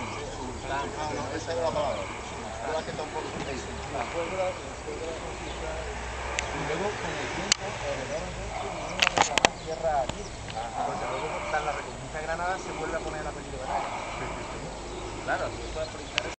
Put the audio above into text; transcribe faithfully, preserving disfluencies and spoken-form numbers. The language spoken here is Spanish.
Ah, no, esa era la palabra. Pólvora que está un poco. La pólvora, la pólvora, y luego con el tiempo,